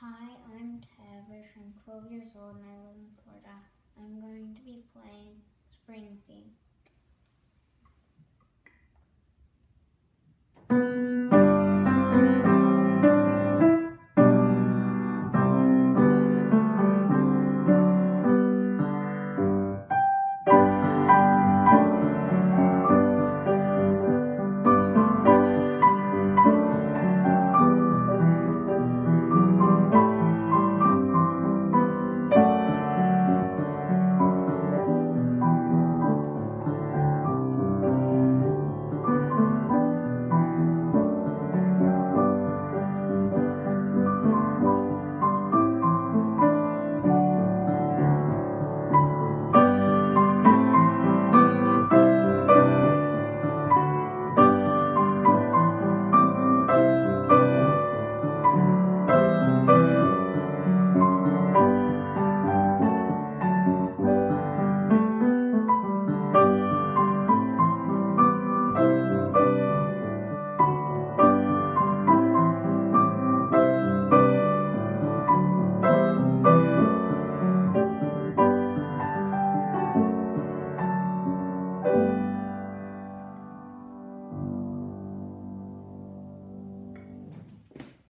Hi, I'm Tavish. I'm 12 years old and I live in Florida. I'm going to be playing Spring Theme.